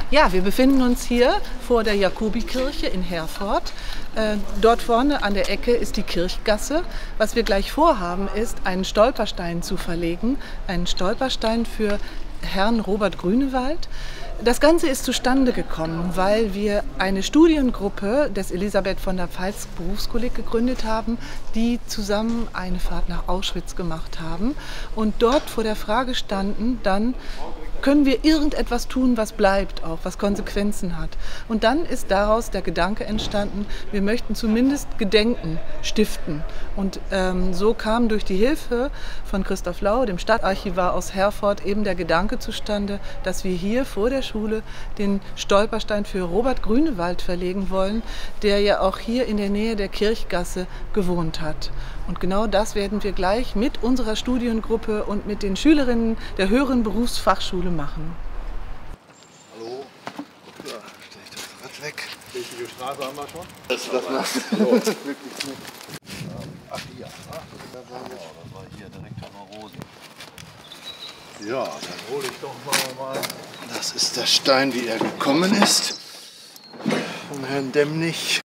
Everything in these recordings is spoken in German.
Ja, wir befinden uns hier vor der Jakobikirche in Herford. Dort vorne an der Ecke ist die Kirchgasse. Was wir gleich vorhaben, ist, einen Stolperstein zu verlegen. Einen Stolperstein für Herrn Robert Grünewald. Das Ganze ist zustande gekommen, weil wir eine Studiengruppe des Elisabeth von der Pfalz Berufskolleg gegründet haben, die zusammen eine Fahrt nach Auschwitz gemacht haben und dort vor der Frage standen, dann können wir irgendetwas tun, was bleibt auch, was Konsequenzen hat. Und dann ist daraus der Gedanke entstanden, wir möchten zumindest Gedenken stiften. Und so kam durch die Hilfe von Christoph Lau, dem Stadtarchivar aus Herford, eben der Gedanke zustande, dass wir hier vor der Schule den Stolperstein für Robert Grünewald verlegen wollen, der ja auch hier in der Nähe der Kirchgasse gewohnt hat. Und genau das werden wir gleich mit unserer Studiengruppe und mit den Schülerinnen der höheren Berufsfachschule machen. Hallo. Ja, stelle ich das Rad weg. Welche Straße haben wir schon? Das machst du wirklich nicht. Ach ja, das war hier direkt über Rosen. Ja, dann hole ich doch mal. Das ist der Stein, wie er gekommen ist. Von Herrn Demnig.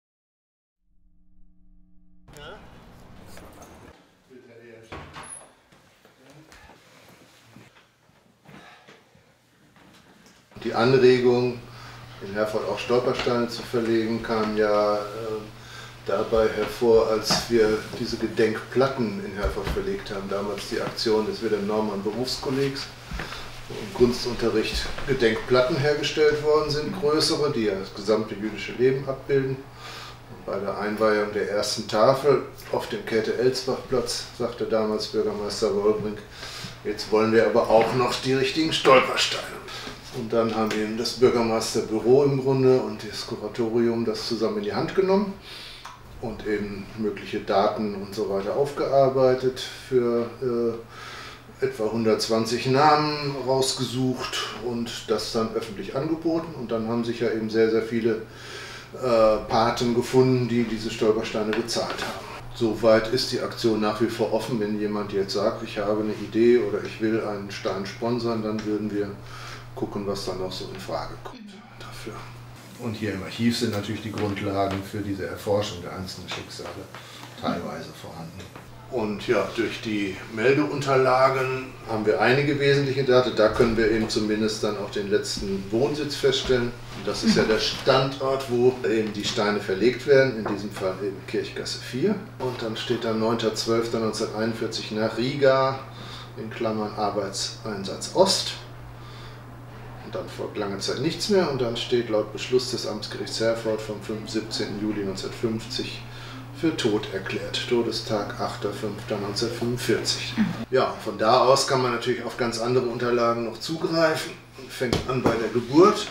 Die Anregung, in Herford auch Stolpersteine zu verlegen, kam ja dabei hervor, als wir diese Gedenkplatten in Herford verlegt haben. Damals die Aktion des Wilhelm Naumann Berufskollegs, wo im Kunstunterricht Gedenkplatten hergestellt worden sind, größere, die ja das gesamte jüdische Leben abbilden. Und bei der Einweihung der ersten Tafel auf dem Käthe-Elsbach-Platz sagte damals Bürgermeister Wollbrink, jetzt wollen wir aber auch noch die richtigen Stolpersteine. Und dann haben eben das Bürgermeisterbüro im Grunde und das Kuratorium das zusammen in die Hand genommen und eben mögliche Daten und so weiter aufgearbeitet, für etwa 120 Namen rausgesucht und das dann öffentlich angeboten. Und dann haben sich ja eben sehr, sehr viele Paten gefunden, die diese Stolpersteine bezahlt haben. Soweit ist die Aktion nach wie vor offen. Wenn jemand jetzt sagt, ich habe eine Idee oder ich will einen Stein sponsern, dann würden wir gucken, was dann noch so in Frage kommt dafür. Und hier im Archiv sind natürlich die Grundlagen für diese Erforschung der einzelnen Schicksale teilweise vorhanden. Und ja, durch die Meldeunterlagen haben wir einige wesentliche Daten. Da können wir eben zumindest dann auch den letzten Wohnsitz feststellen. Und das ist ja der Standort, wo eben die Steine verlegt werden, in diesem Fall eben Kirchgasse 4. Und dann steht da 9.12.1941 nach Riga, in Klammern Arbeitseinsatz Ost. Und dann folgt lange Zeit nichts mehr und dann steht laut Beschluss des Amtsgerichts Herford vom 17. Juli 1950 für tot erklärt. Todestag 8.05.1945. Ja, von da aus kann man natürlich auf ganz andere Unterlagen noch zugreifen und fängt an bei der Geburt.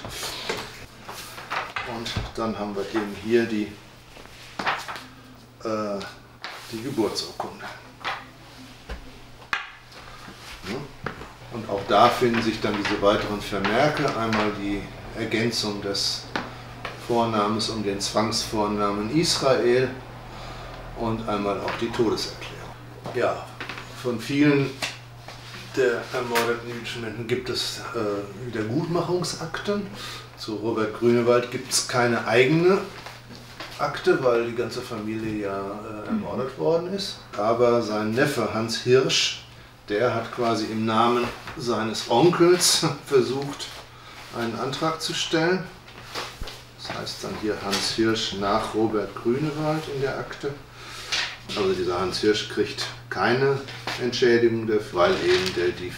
Und dann haben wir eben hier die Geburtsurkunde. Ja. Und auch da finden sich dann diese weiteren Vermerke. Einmal die Ergänzung des Vornamens um den Zwangsvornamen Israel und einmal auch die Todeserklärung. Ja, von vielen der ermordeten jüdischen Menschen gibt es Wiedergutmachungsakten. Zu Robert Grünewald gibt es keine eigene Akte, weil die ganze Familie ja ermordet worden ist. Aber sein Neffe Hans Hirsch, der hat quasi im Namen seines Onkels versucht, einen Antrag zu stellen. Das heißt dann hier Hans Hirsch nach Robert Grünewald in der Akte. Also dieser Hans Hirsch kriegt keine Entschädigung, weil eben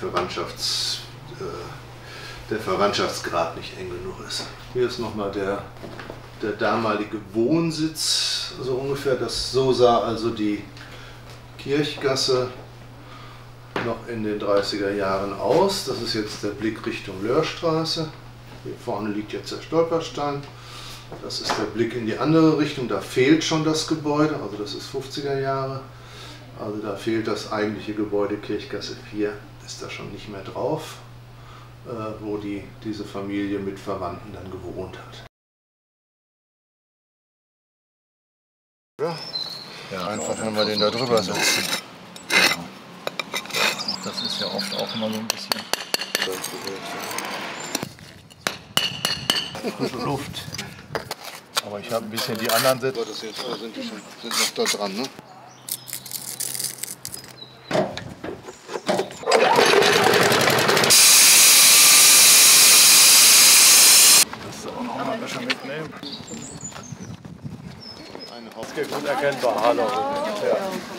der Verwandtschaftsgrad nicht eng genug ist. Hier ist nochmal der damalige Wohnsitz, so ungefähr. So sah also die Kirchgasse noch in den 30er Jahren aus. Das ist jetzt der Blick Richtung Löhrstraße. Hier vorne liegt jetzt der Stolperstein. Das ist der Blick in die andere Richtung. Da fehlt schon das Gebäude, also das ist 50er Jahre. Also da fehlt das eigentliche Gebäude Kirchgasse 4, ist da schon nicht mehr drauf, wo diese Familie mit Verwandten dann gewohnt hat. Ja, einfach wenn wir den da drüber setzen. Das ist ja oft auch immer so ein bisschen. frische Luft. Aber ich habe ein bisschen die anderen Sitze. Das jetzt sind noch da dran, ne? Das auch noch mal ein bisschen mitnehmen. Das geht gut erkennbar, hallo. Ja.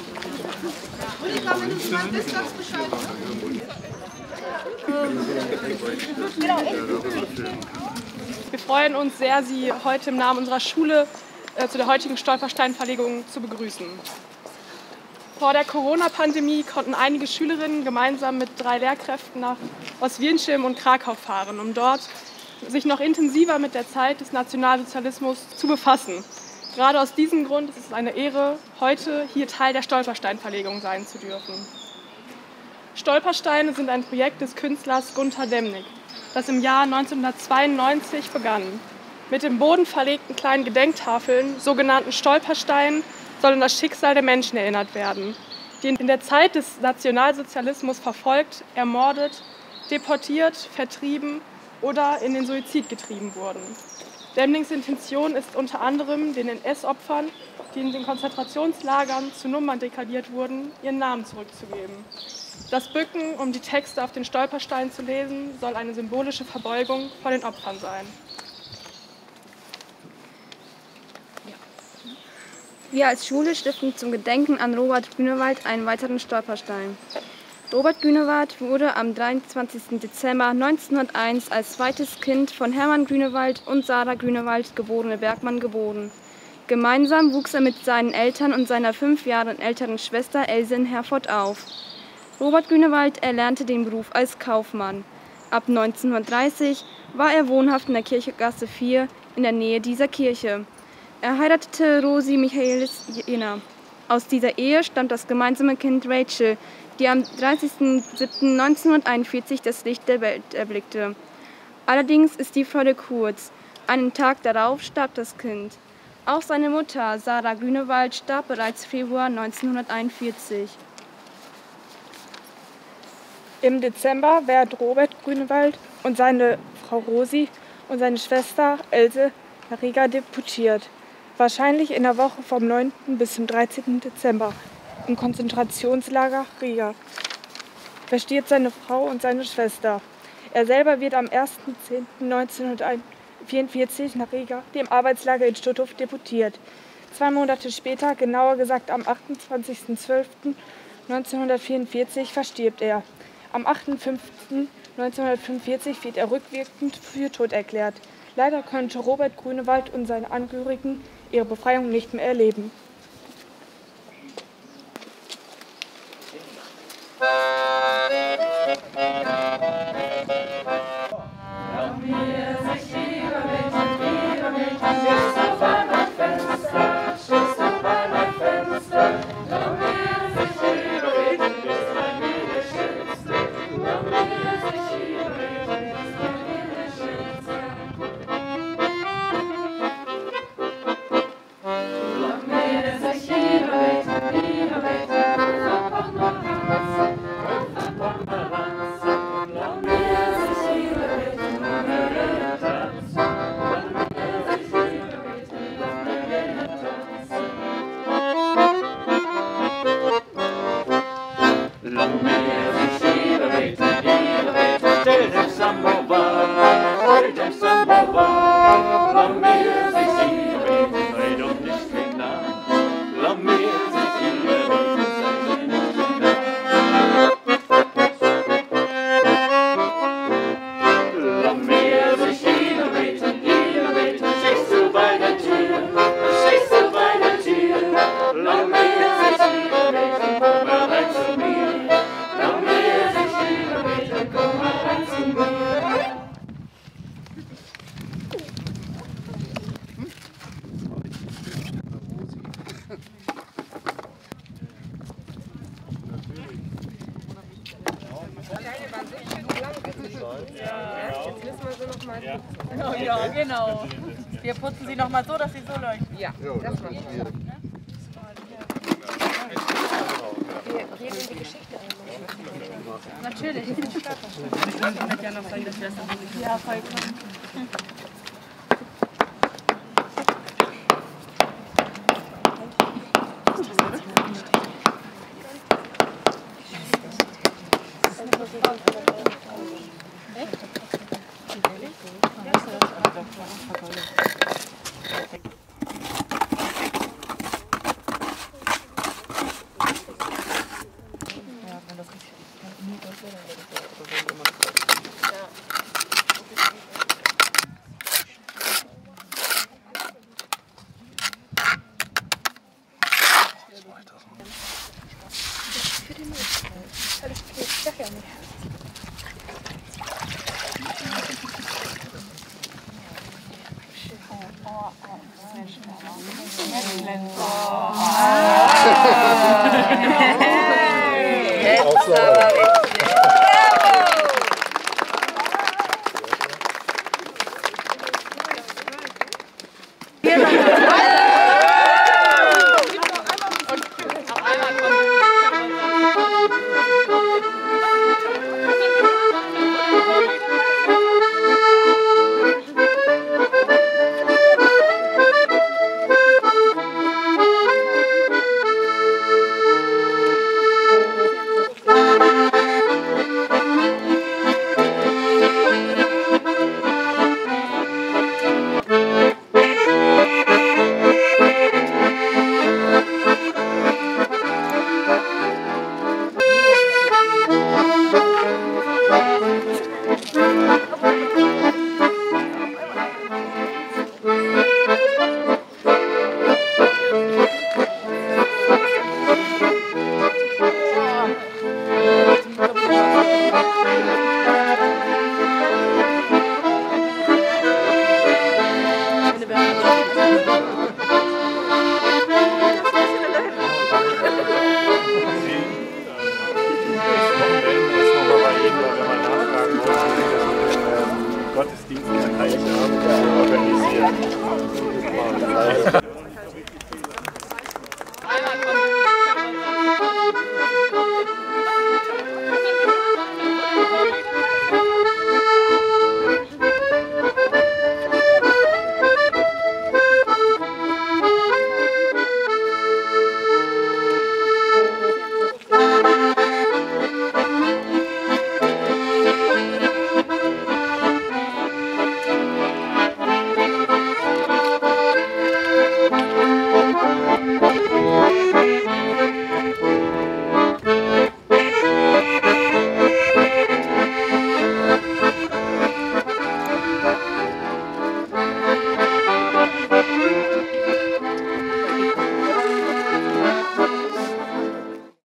Wir freuen uns sehr, Sie heute im Namen unserer Schule zu der heutigen Stolpersteinverlegung zu begrüßen. Vor der Corona-Pandemie konnten einige Schülerinnen gemeinsam mit 3 Lehrkräften nach Ostwienschim und Krakau fahren, um dort sich noch intensiver mit der Zeit des Nationalsozialismus zu befassen. Gerade aus diesem Grund ist es eine Ehre, heute hier Teil der Stolpersteinverlegung sein zu dürfen. Stolpersteine sind ein Projekt des Künstlers Gunter Demnig, das im Jahr 1992 begann. Mit den bodenverlegten kleinen Gedenktafeln, sogenannten Stolpersteinen, soll an das Schicksal der Menschen erinnert werden, die in der Zeit des Nationalsozialismus verfolgt, ermordet, deportiert, vertrieben oder in den Suizid getrieben wurden. Demnings Intention ist unter anderem, den NS-Opfern, die in den Konzentrationslagern zu Nummern degradiert wurden, ihren Namen zurückzugeben. Das Bücken, um die Texte auf den Stolpersteinen zu lesen, soll eine symbolische Verbeugung vor den Opfern sein. Wir als Schule stiften zum Gedenken an Robert Grünewald einen weiteren Stolperstein. Robert Grünewald wurde am 23. Dezember 1901 als zweites Kind von Hermann Grünewald und Sarah Grünewald, geborene Bergmann, geboren. Gemeinsam wuchs er mit seinen Eltern und seiner 5 Jahre älteren Schwester Else in Herford auf. Robert Grünewald erlernte den Beruf als Kaufmann. Ab 1930 war er wohnhaft in der Kirchgasse 4 in der Nähe dieser Kirche. Er heiratete Rosi Michaelis Jenner. Aus dieser Ehe stammt das gemeinsame Kind Rachel, die am 30.07.1941 das Licht der Welt erblickte. Allerdings ist die Freude kurz. Einen Tag darauf starb das Kind. Auch seine Mutter, Sarah Grünewald, starb bereits Februar 1941. Im Dezember werden Robert Grünewald und seine Frau Rosi und seine Schwester Else nach Riga deportiert. Wahrscheinlich in der Woche vom 9. bis zum 13. Dezember im Konzentrationslager Riga. Verstirbt seine Frau und seine Schwester. Er selber wird am 1.10.1944 nach Riga, dem Arbeitslager in Stutthof, deportiert. 2 Monate später, genauer gesagt am 28.12.1944, verstirbt er. Am 8.5.1945 wird er rückwirkend für tot erklärt. Leider konnte Robert Grünewald und seine Angehörigen ihre Befreiung nicht mehr erleben. Ja, genau. Wir putzen sie noch mal so, dass sie so leuchten. Ja, das machen wir. Wir reden die Geschichte ein. Natürlich. Ich kann ja noch sagen, dass wir das auch nicht. Ja, vollkommen. Gottesdienst an Heiligabend organisiert.